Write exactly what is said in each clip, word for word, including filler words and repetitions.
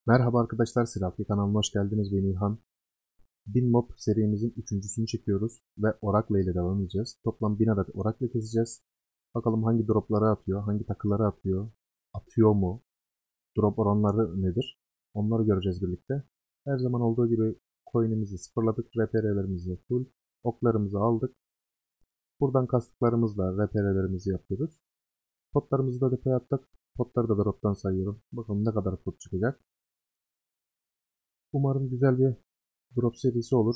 Merhaba arkadaşlar, Silahlı kanalına hoş geldiniz. Ben İlhan. bin mob serimizin üçüncüsünü çekiyoruz ve Oracle ile devam edeceğiz. Toplam bin adet Oracle keseceğiz. Bakalım hangi dropları atıyor, hangi takıları atıyor, atıyor mu, drop oranları nedir? Onları göreceğiz birlikte. Her zaman olduğu gibi coin'imizi sıfırladık, R P R'lerimizi full, oklarımızı aldık. Buradan kastıklarımızla R P R'lerimizi yapıyoruz. Potlarımızı da depoya attık. Potları da drop'tan sayıyorum. Bakalım ne kadar pot çıkacak. Umarım güzel bir drop serisi olur.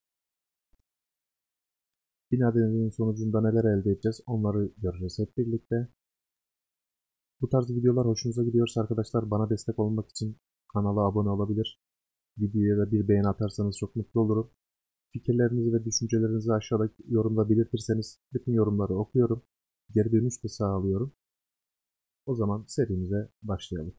bin adetin sonucunda neler elde edeceğiz onları göreceğiz hep birlikte. Bu tarz videolar hoşunuza gidiyorsa arkadaşlar bana destek olmak için kanala abone olabilir. Videoya da bir beğeni atarsanız çok mutlu olurum. Fikirlerinizi ve düşüncelerinizi aşağıdaki yorumda belirtirseniz bütün yorumları okuyorum. Geri dönüş de sağlıyorum. O zaman serimize başlayalım.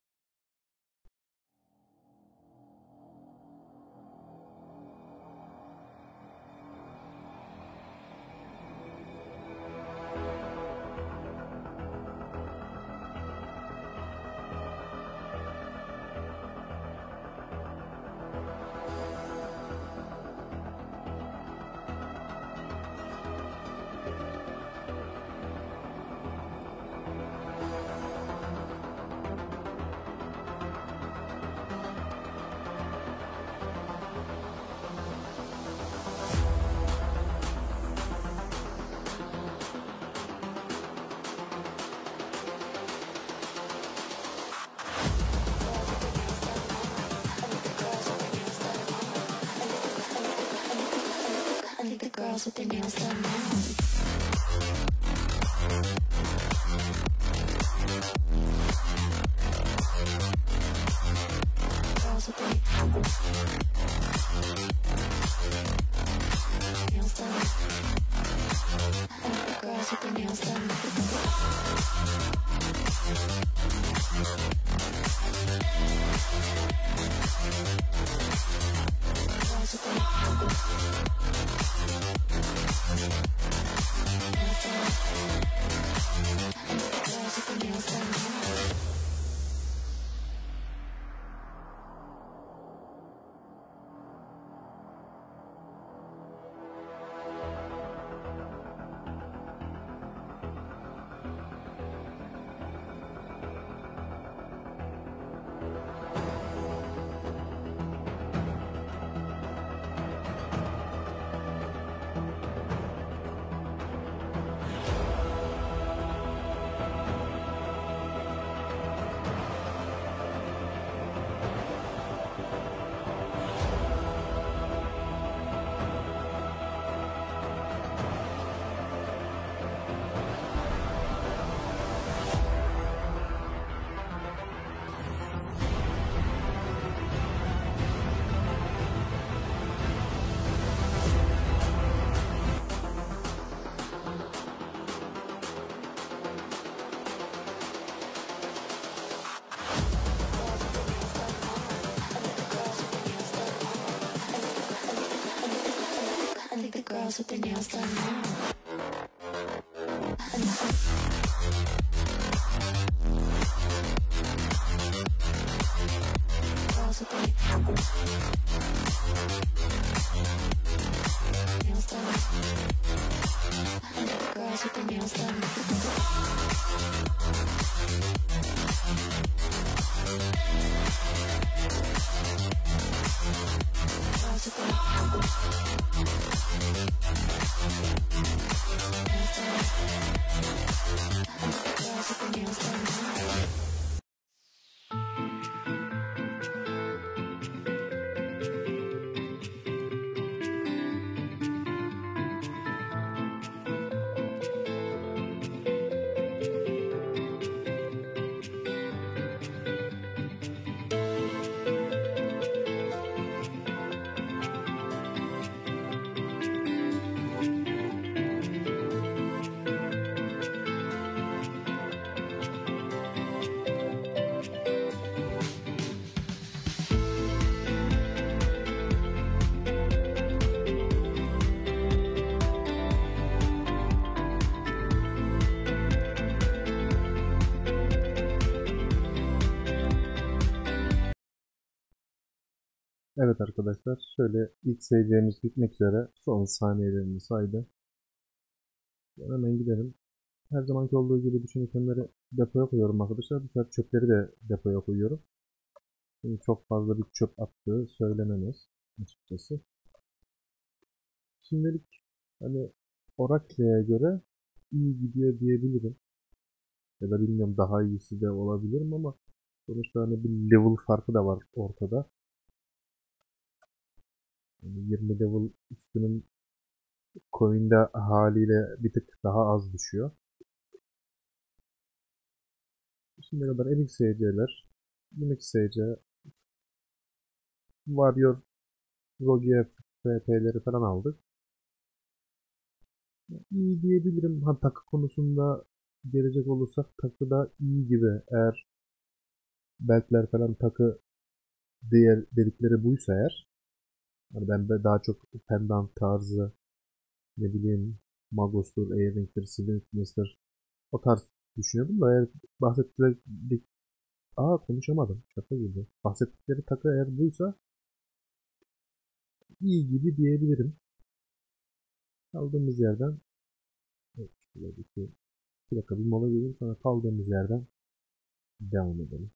Girls with their nails done now. Girls with their nails done. I like the girls with their nails done. Girls with their girls with their nails done now. Girls with their nails done. I like the girls with their nails done. Girls with their Evet arkadaşlar, şöyle ilk S C'miz bitmek üzere, son saniyelerini saydı. Ben hemen gidelim. Her zamanki olduğu gibi bütün itemleri depoya koyuyorum arkadaşlar. Bu sefer çöpleri de depoya koyuyorum. Şimdi çok fazla bir çöp attığı söylenemez açıkçası. Şimdilik hani Oracle'ye göre iyi gidiyor diyebilirim. Ya da bilmiyorum, daha iyisi de olabilirim ama sonuçta hani bir level farkı da var ortada. Yani yirmi level üstünün coin'de haliyle bir tık daha az düşüyor. Şimdiye kadar Elix S C'ler, Unix S C, Warrior, Rogue F P'leri falan aldık. İyi diyebilirim. Ha, takı konusunda gelecek olursak takı da iyi gibi. Eğer beltler falan takı diğer dedikleri buysa eğer. Hani ben de daha çok pendant tarzı, ne bileyim, Magos'tur, Earring'tir, Slink'tir, o tarz düşünüyordum da eğer bahsettikleri... Aa, konuşamadım. Şaka gibi. Bahsettikleri takı eğer buysa iyi gibi diyebilirim. Kaldığımız yerden, evet, şöyle bir, iki, iki dakika bir mola gidelim, sonra kaldığımız yerden devam edelim.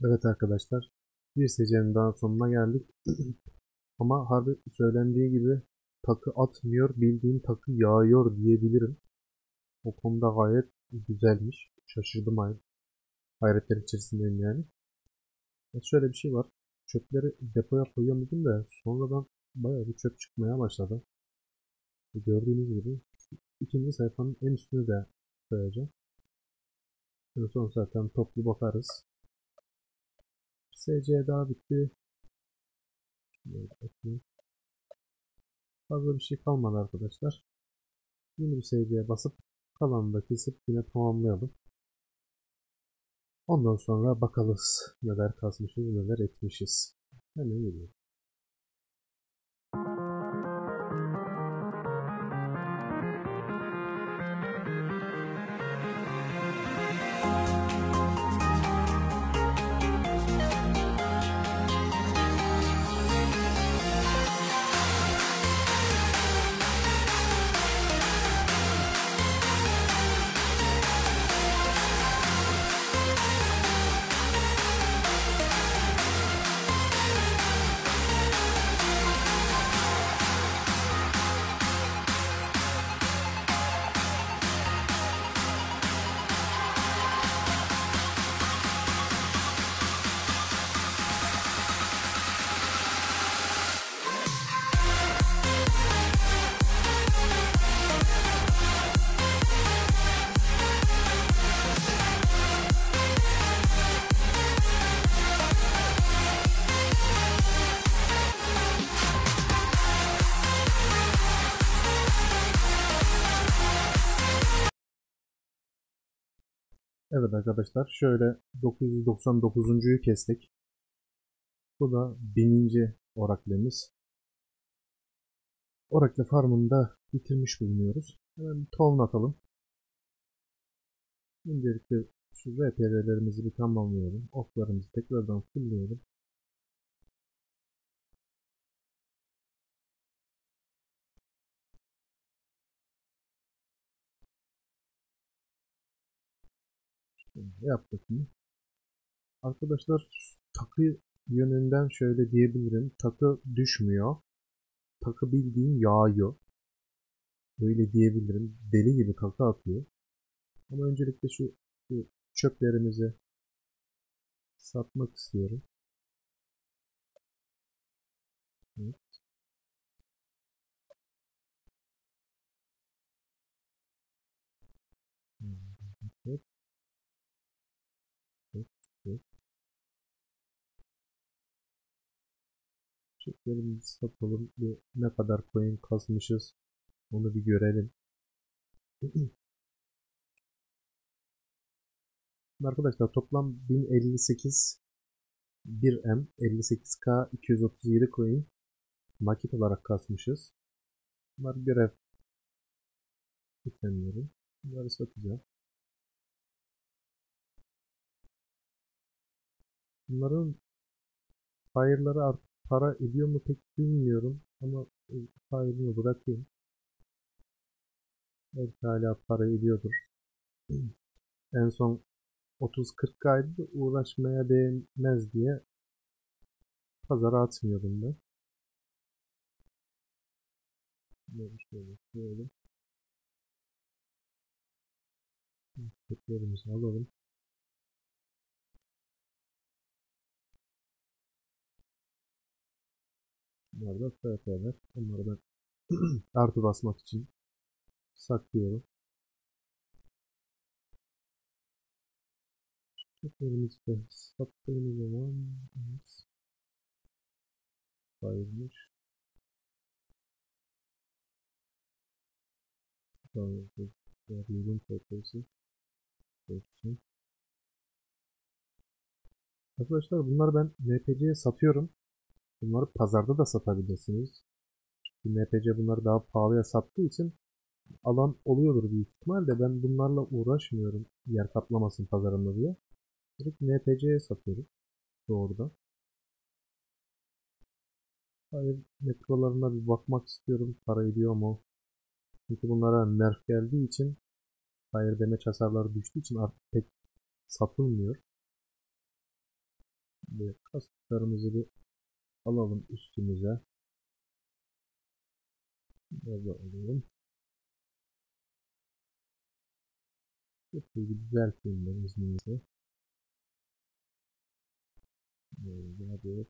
Evet arkadaşlar, bir secenin daha sonuna geldik. Ama harbi söylendiği gibi takı atmıyor, bildiğin takı yağıyor diyebilirim. O konuda gayet güzelmiş. Şaşırdım, hay hayretler içerisindeyim yani. Ya şöyle bir şey var. Çöpleri depoya koyuyordum da sonradan bayağı bir çöp çıkmaya başladı. Gördüğünüz gibi ikinci sayfanın en üstüne de koyacağım. En son zaten toplu bakarız. S C daha bitti. Fazla bir şey kalmadı arkadaşlar. Yeni bir S C'ye basıp kalanını da kesip yine tamamlayalım. Ondan sonra bakalız neler kasmışız, neler etmişiz. Hemen geliyorum. Evet arkadaşlar, şöyle dokuz yüz doksan dokuzuncuyu kestik. Bu da bininci oraklemiz. Oracle farmını da bitirmiş bulunuyoruz. Hemen bir tohum atalım. Öncelikle şu R P R'lerimizi bir tamamlayalım. Oklarımızı tekrardan fullleyelim. Şimdi yaptık mı? Arkadaşlar, takı yönünden şöyle diyebilirim. Takı düşmüyor. Takı bildiğin yağıyor. Öyle diyebilirim. Deli gibi takı atıyor. Ama öncelikle şu, şu çöplerimizi satmak istiyorum. Evet. Evet. Evet. Evet. Çöplerimizi satalım. Bir ne kadar coin kasmışız onu bir görelim. Arkadaşlar toplam bin elli sekiz bir M elli sekiz K iki yüz otuz yedi coin nakit olarak kasmışız. Bunlar görev itemleri. Bunları satacağım. Bunların fire'ları artık para ediyor mu pek bilmiyorum ama fire'ını bırakayım. Belki hala para ediyordur. En son otuz kırk kaydı uğraşmaya değmez diye pazara atmıyordum ben. Böyle şöyle şöyle. Teklerimizi alalım. Bunlar da F P'ler. Onları ben artı basmak için saklıyorum. Teklerimizi de sattığımız zaman sayılmış. Yorum sayfası. Arkadaşlar bunları ben N P C'ye satıyorum. Bunları pazarda da satabilirsiniz. N P C bunları daha pahalıya sattığı için alan oluyordur büyük ihtimalle. Ben bunlarla uğraşmıyorum. Yer kaplamasın pazarımda diye. Direkt N P C'ye satıyorum. Doğrudan. Hayır, metrolarına bir bakmak istiyorum. Para ediyor mu? Çünkü bunlara nerf geldiği için, hayır demeç hasarları düştüğü için artık pek satılmıyor. Şimdi kastıklarımızı bir alalım üstümüze. Böyle alalım. Şöyle düzelteyim ben izninizle. Böyle hadi.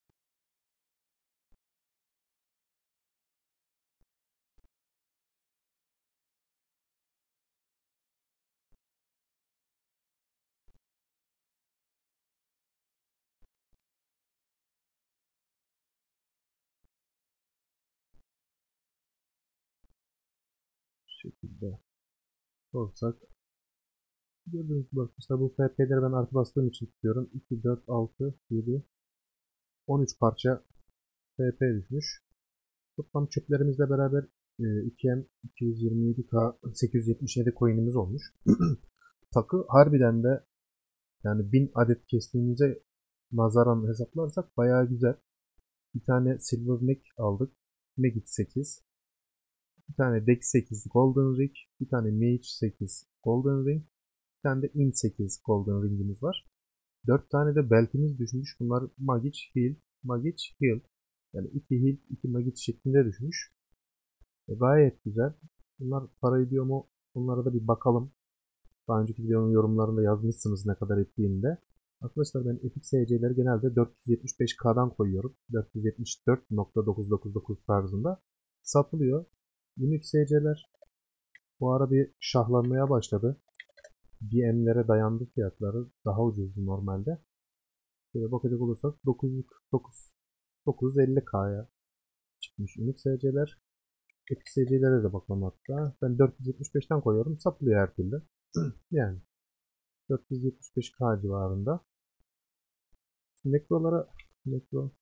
Bu şekilde olsak. Gördüğünüz gibi arkadaşlar bu F P'leri ben artı bastığım için tutuyorum. iki, dört, altı, yedi, on üç parça F P düşmüş. Toplam çöplerimizle beraber iki M iki yüz yirmi yedi K sekiz yüz yetmiş yedi coin'imiz olmuş. Takı harbiden de yani bin adet kestiğimize nazaran hesaplarsak bayağı güzel. Bir tane Silver Meg aldık. Megit sekiz. Bir tane Dex sekiz Golden Ring. Bir tane Mage sekiz Golden Ring. Bir tane de Int sekiz Golden Ring'imiz var. dört tane de beltimiz düşmüş. Bunlar Magic Heal, Magic Heal. Yani iki Heal, iki Magic şeklinde düşmüş. E, gayet güzel. Bunlar para ediyor mu? Bunlara da bir bakalım. Daha önceki videonun yorumlarında yazmışsınız ne kadar ettiğini de. Arkadaşlar ben F X E C'leri genelde dört yüz yetmiş beş K'dan koyuyorum. dört yüz yetmiş dört nokta dokuz dokuz dokuz tarzında satılıyor. Unix E C'ler bu ara bir şahlanmaya başladı. B M'lere dayandı fiyatları. Daha ucuzdu normalde. Şöyle bakacak olursak dokuz yüz kırk dokuz dokuz yüz elli K'ya çıkmış Unix E C'ler. F X E C'lere de bakalım hatta. Ben dört yüz yetmiş beşten koyuyorum. Satılıyor her türlü. Yani dört yüz yetmiş beş K civarında. Nekrolara nekro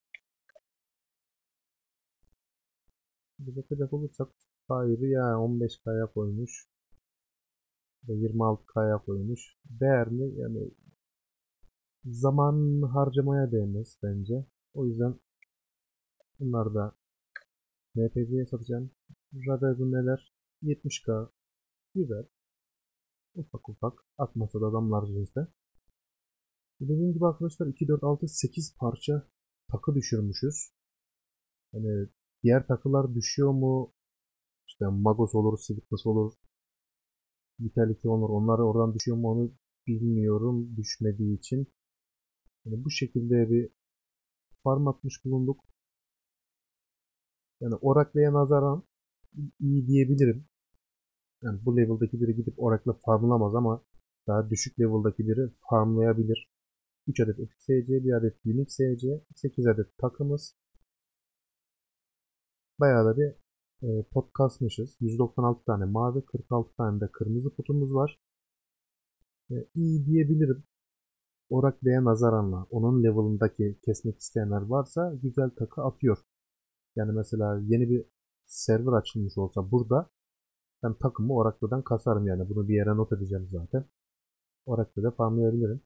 bakacak olursak sahibi ya on beş K'ya koymuş. yirmi altı K'ya koymuş. Değer mi? Yani zaman harcamaya değmez bence. O yüzden bunlar da N P C'ye satacağım. Radarı neler? yetmiş K. Güzel. Ufak ufak. Atmasa da adamlar cinste. Dediğim gibi arkadaşlar iki, dört, altı, sekiz parça takı düşürmüşüz. Yani diğer takılar düşüyor mu? İşte Magos olur, Silipas olur, Vitality olur. Onlar oradan düşüyor mu onu bilmiyorum. Düşmediği için. Yani bu şekilde bir farm atmış bulunduk. Yani Oracle'ye nazaran iyi diyebilirim. Yani bu level'daki biri gidip Oracle farmlamaz ama daha düşük level'daki biri farmlayabilir. üç adet F X E C, bir adet Unix E C, sekiz adet takımız. Bayağı da bir e, pot kasmışız. yüz doksan altı tane mavi, kırk altı tane de kırmızı potumuz var. E, iyi diyebilirim. Oracle'ye nazaranla onun level'ındaki kesmek isteyenler varsa güzel takı atıyor. Yani mesela yeni bir server açılmış olsa burada ben takımı Oracle'dan kasarım yani. Bunu bir yere not edeceğim zaten. Oracle'de farmlayabilirim.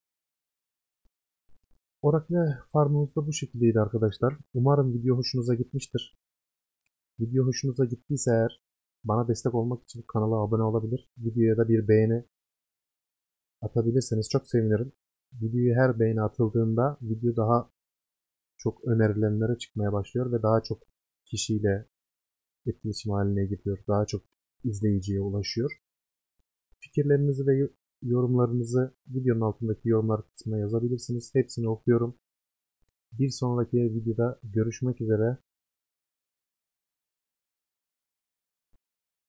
Oracle farmımız da bu şekildeydi arkadaşlar. Umarım video hoşunuza gitmiştir. Video hoşunuza gittiyse eğer bana destek olmak için kanala abone olabilir. Videoya da bir beğeni atabilirseniz çok sevinirim. Videoya her beğeni atıldığında video daha çok önerilenlere çıkmaya başlıyor ve daha çok kişiyle etkileşim haline giriyor. Daha çok izleyiciye ulaşıyor. Fikirlerinizi ve yorumlarınızı videonun altındaki yorumlar kısmına yazabilirsiniz. Hepsini okuyorum. Bir sonraki videoda görüşmek üzere.